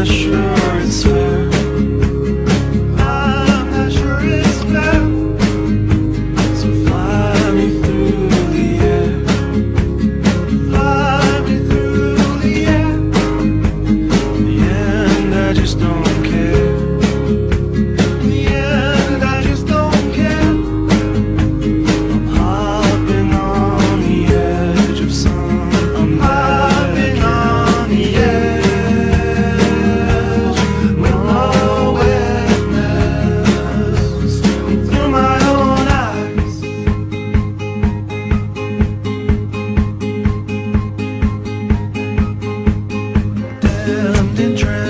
not sure it's fair. I'm not sure it's fair. So fly me through the air. Fly me through the air. In the end, I just don't care. In the end, I just don't care. I'm hopping on the edge of some. I'm hopping on the edge with no witness through my own eyes. Damned in trance.